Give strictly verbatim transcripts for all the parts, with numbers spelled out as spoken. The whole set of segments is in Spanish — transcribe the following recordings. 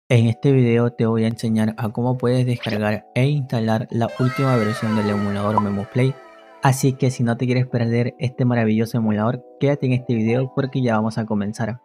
En este video te voy a enseñar a cómo puedes descargar e instalar la última versión del emulador MemoPlay. Así que si no te quieres perder este maravilloso emulador, quédate en este video porque ya vamos a comenzar.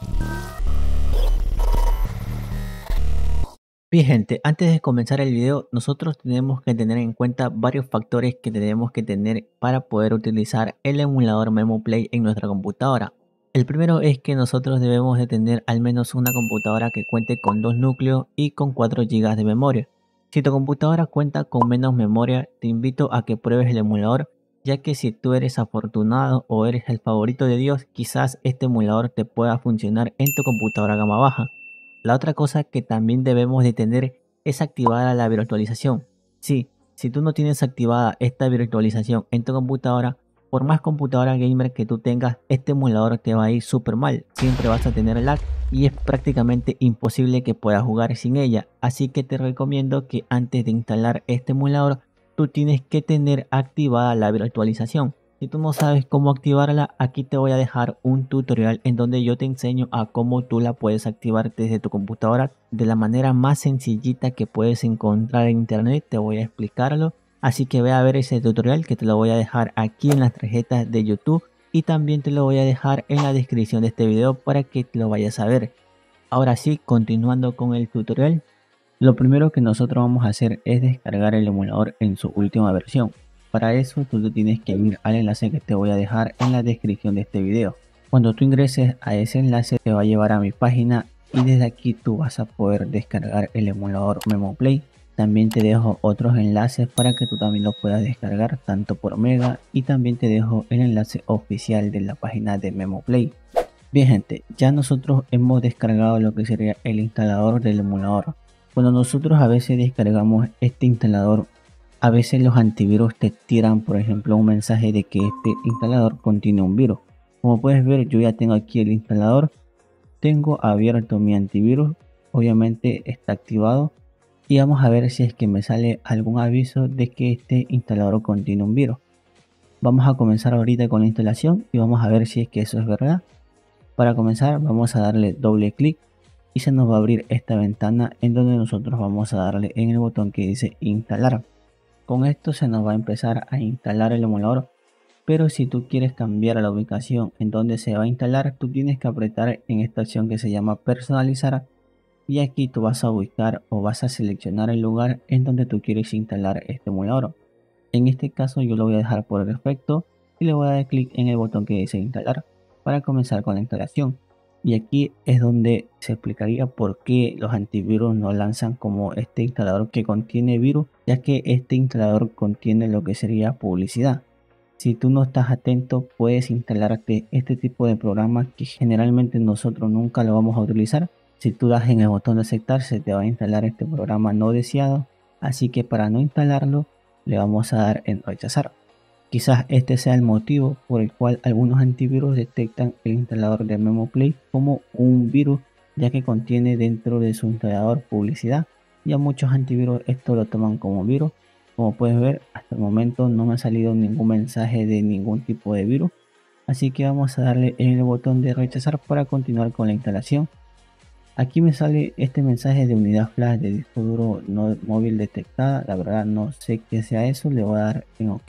Bien gente, antes de comenzar el video, nosotros tenemos que tener en cuenta varios factores que tenemos que tener para poder utilizar el emulador MemoPlay en nuestra computadora. El primero es que nosotros debemos de tener al menos una computadora que cuente con dos núcleos y con cuatro gigas de memoria. Si tu computadora cuenta con menos memoria, te invito a que pruebes el emulador, ya que si tú eres afortunado o eres el favorito de Dios, quizás este emulador te pueda funcionar en tu computadora gama baja. La otra cosa que también debemos de tener es activada la virtualización. Sí, si tú no tienes activada esta virtualización en tu computadora, por más computadora gamer que tú tengas, este emulador te va a ir súper mal. Siempre vas a tener lag y es prácticamente imposible que puedas jugar sin ella. Así que te recomiendo que antes de instalar este emulador, tú tienes que tener activada la virtualización. Si tú no sabes cómo activarla, aquí te voy a dejar un tutorial en donde yo te enseño a cómo tú la puedes activar desde tu computadora de la manera más sencillita que puedes encontrar en internet. Te voy a explicarlo, así que ve a ver ese tutorial que te lo voy a dejar aquí en las tarjetas de YouTube y también te lo voy a dejar en la descripción de este video para que lo vayas a ver. Ahora sí, continuando con el tutorial, lo primero que nosotros vamos a hacer es descargar el emulador en su última versión. Para eso tú tienes que ir al enlace que te voy a dejar en la descripción de este video. Cuando tú ingreses a ese enlace te va a llevar a mi página y desde aquí tú vas a poder descargar el emulador MemoPlay. También te dejo otros enlaces para que tú también lo puedas descargar tanto por Mega, y también te dejo el enlace oficial de la página de MemoPlay. Bien gente, ya nosotros hemos descargado lo que sería el instalador del emulador. Cuando nosotros a veces descargamos este instalador, a veces los antivirus te tiran por ejemplo un mensaje de que este instalador contiene un virus. Como puedes ver, yo ya tengo aquí el instalador, tengo abierto mi antivirus, obviamente está activado, y vamos a ver si es que me sale algún aviso de que este instalador contiene un virus. Vamos a comenzar ahorita con la instalación y vamos a ver si es que eso es verdad. Para comenzar vamos a darle doble clic y se nos va a abrir esta ventana en donde nosotros vamos a darle en el botón que dice instalar. Con esto se nos va a empezar a instalar el emulador, pero si tú quieres cambiar la ubicación en donde se va a instalar, tú tienes que apretar en esta opción que se llama personalizar, y aquí tú vas a ubicar o vas a seleccionar el lugar en donde tú quieres instalar este emulador. En este caso yo lo voy a dejar por defecto y le voy a dar clic en el botón que dice instalar para comenzar con la instalación. Y aquí es donde se explicaría por qué los antivirus no lanzan como este instalador que contiene virus, ya que este instalador contiene lo que sería publicidad. Si tú no estás atento, puedes instalarte este tipo de programas que generalmente nosotros nunca lo vamos a utilizar. Si tú das en el botón de aceptar, se te va a instalar este programa no deseado, así que para no instalarlo le vamos a dar en rechazar. Quizás este sea el motivo por el cual algunos antivirus detectan el instalador de MemoPlay como un virus, ya que contiene dentro de su instalador publicidad, y a muchos antivirus esto lo toman como virus. Como puedes ver, hasta el momento no me ha salido ningún mensaje de ningún tipo de virus, así que vamos a darle en el botón de rechazar para continuar con la instalación. Aquí me sale este mensaje de unidad flash de disco duro no móvil detectada. La verdad no sé qué sea eso, le voy a dar en OK.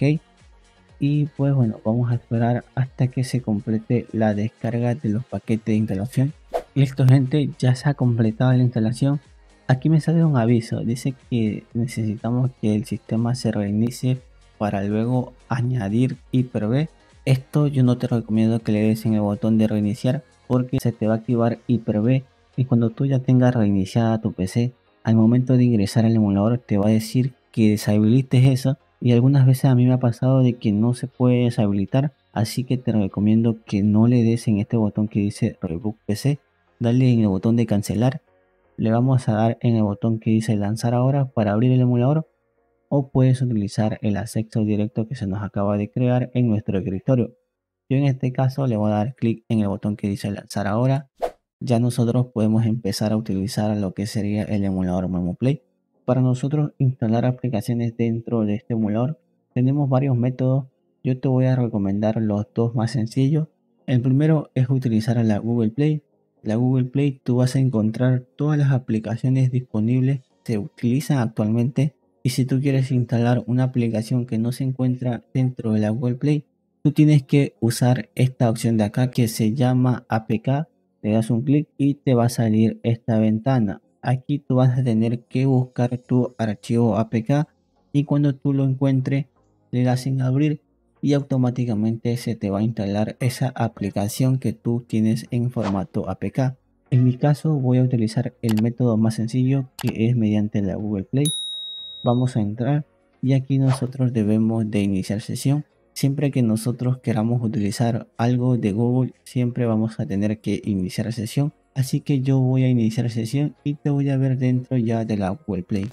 Y pues bueno, vamos a esperar hasta que se complete la descarga de los paquetes de instalación. Listo gente, ya se ha completado la instalación. Aquí me sale un aviso, dice que necesitamos que el sistema se reinicie para luego añadir Hyper-V. Esto yo no te recomiendo que le des en el botón de reiniciar, porque se te va a activar Hyper-V, y cuando tú ya tengas reiniciada tu P C, al momento de ingresar al emulador te va a decir que deshabilites eso, y algunas veces a mí me ha pasado de que no se puede deshabilitar, así que te recomiendo que no le des en este botón que dice Reboot P C, dale en el botón de cancelar, le vamos a dar en el botón que dice lanzar ahora para abrir el emulador, o puedes utilizar el acceso directo que se nos acaba de crear en nuestro escritorio. Yo en este caso le voy a dar clic en el botón que dice lanzar ahora. Ya nosotros podemos empezar a utilizar lo que sería el emulador MemoPlay. Para nosotros instalar aplicaciones dentro de este emulador tenemos varios métodos. Yo te voy a recomendar los dos más sencillos. El primero es utilizar la Google Play. la Google Play, tú vas a encontrar todas las aplicaciones disponibles que se utilizan actualmente. Y si tú quieres instalar una aplicación que no se encuentra dentro de la Google Play, tú tienes que usar esta opción de acá que se llama A P K. Le das un clic y te va a salir esta ventana. Aquí tú vas a tener que buscar tu archivo A P K y cuando tú lo encuentres le das en abrir y automáticamente se te va a instalar esa aplicación que tú tienes en formato A P K. En mi caso voy a utilizar el método más sencillo, que es mediante la Google Play. Vamos a entrar y aquí nosotros debemos de iniciar sesión. Siempre que nosotros queramos utilizar algo de Google, siempre vamos a tener que iniciar sesión. Así que yo voy a iniciar sesión y te voy a ver dentro ya de la Google Play.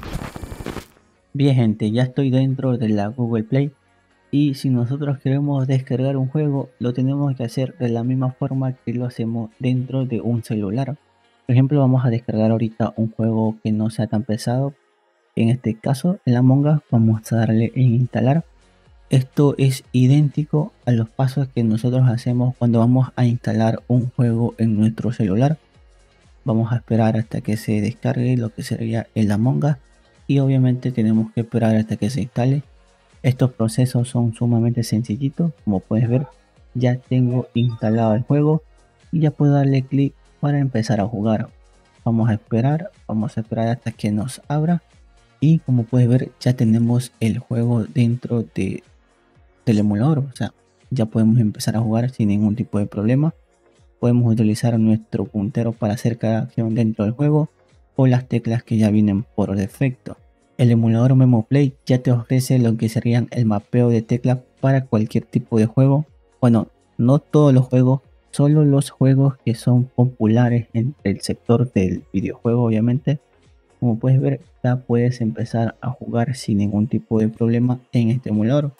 Bien gente, ya estoy dentro de la Google Play. Y si nosotros queremos descargar un juego, lo tenemos que hacer de la misma forma que lo hacemos dentro de un celular. Por ejemplo, vamos a descargar ahorita un juego que no sea tan pesado. En este caso, el Among Us, vamos a darle en instalar. Esto es idéntico a los pasos que nosotros hacemos cuando vamos a instalar un juego en nuestro celular. Vamos a esperar hasta que se descargue lo que sería el Among Us. Y obviamente tenemos que esperar hasta que se instale. Estos procesos son sumamente sencillitos, como puedes ver ya tengo instalado el juego y ya puedo darle clic para empezar a jugar. Vamos a esperar, vamos a esperar hasta que nos abra y como puedes ver ya tenemos el juego dentro de, del emulador, o sea ya podemos empezar a jugar sin ningún tipo de problema. Podemos utilizar nuestro puntero para hacer cada acción dentro del juego o las teclas que ya vienen por defecto. El emulador MemoPlay ya te ofrece lo que serían el mapeo de teclas para cualquier tipo de juego. Bueno, no todos los juegos, solo los juegos que son populares en el sector del videojuego obviamente. Como puedes ver, ya puedes empezar a jugar sin ningún tipo de problema en este emulador.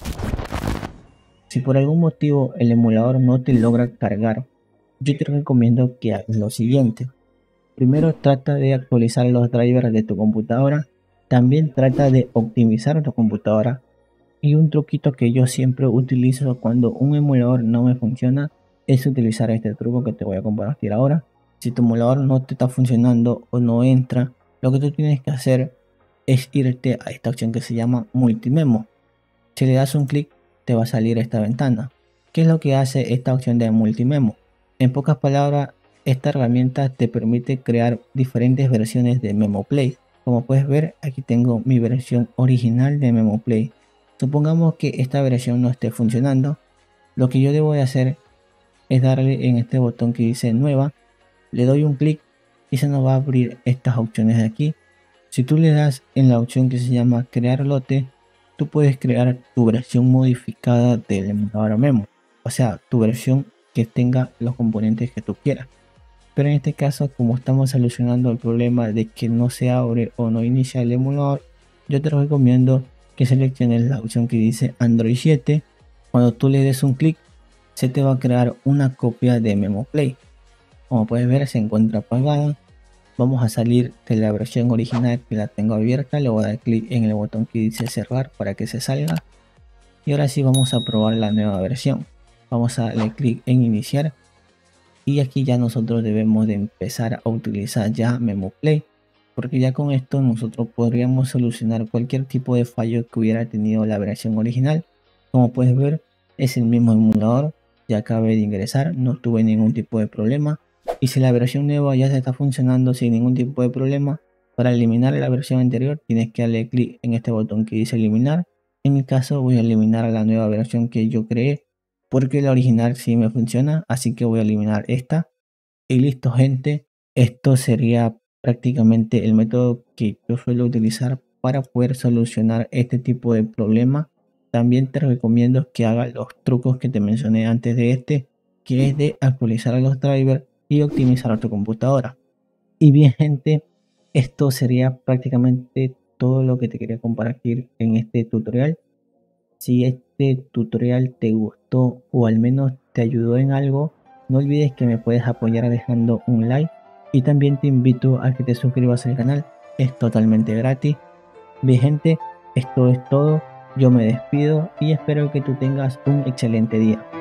Si por algún motivo el emulador no te logra cargar, yo te recomiendo que hagas lo siguiente. Primero trata de actualizar los drivers de tu computadora. También trata de optimizar tu computadora. Y un truquito que yo siempre utilizo cuando un emulador no me funciona es utilizar este truco que te voy a compartir ahora. Si tu emulador no te está funcionando o no entra, lo que tú tienes que hacer es irte a esta opción que se llama Multimemo. Si le das un clic te va a salir esta ventana. ¿Qué es lo que hace esta opción de Multimemo? En pocas palabras, esta herramienta te permite crear diferentes versiones de MemoPlay. Como puedes ver, aquí tengo mi versión original de MemoPlay. Supongamos que esta versión no esté funcionando. Lo que yo debo de hacer es darle en este botón que dice nueva. Le doy un clic y se nos va a abrir estas opciones de aquí. Si tú le das en la opción que se llama crear lote, tú puedes crear tu versión modificada del emulador Memo. O sea, tu versión que tenga los componentes que tú quieras. Pero en este caso, como estamos solucionando el problema de que no se abre o no inicia el emulador, yo te recomiendo que selecciones la opción que dice Android siete. Cuando tú le des un clic, se te va a crear una copia de MemoPlay. Como puedes ver, se encuentra apagada. Vamos a salir de la versión original que la tengo abierta. Le voy a dar clic en el botón que dice cerrar para que se salga. Y ahora sí vamos a probar la nueva versión. Vamos a darle clic en iniciar. Y aquí ya nosotros debemos de empezar a utilizar ya MemoPlay, porque ya con esto nosotros podríamos solucionar cualquier tipo de fallo que hubiera tenido la versión original. Como puedes ver, es el mismo emulador, ya acabé de ingresar, no tuve ningún tipo de problema. Y si la versión nueva ya se está funcionando sin ningún tipo de problema, para eliminar la versión anterior tienes que darle clic en este botón que dice eliminar. En mi caso voy a eliminar la nueva versión que yo creé, porque la original sí me funciona, así que voy a eliminar esta. Y listo gente, esto sería prácticamente el método que yo suelo utilizar para poder solucionar este tipo de problema. También te recomiendo que hagas los trucos que te mencioné antes de este, que es de actualizar los drivers y optimizar tu computadora. Y bien gente, esto sería prácticamente todo lo que te quería compartir en este tutorial. Si este tutorial te gustó o al menos te ayudó en algo, no olvides que me puedes apoyar dejando un like y también te invito a que te suscribas al canal, es totalmente gratis. Bien gente, esto es todo, yo me despido y espero que tú tengas un excelente día.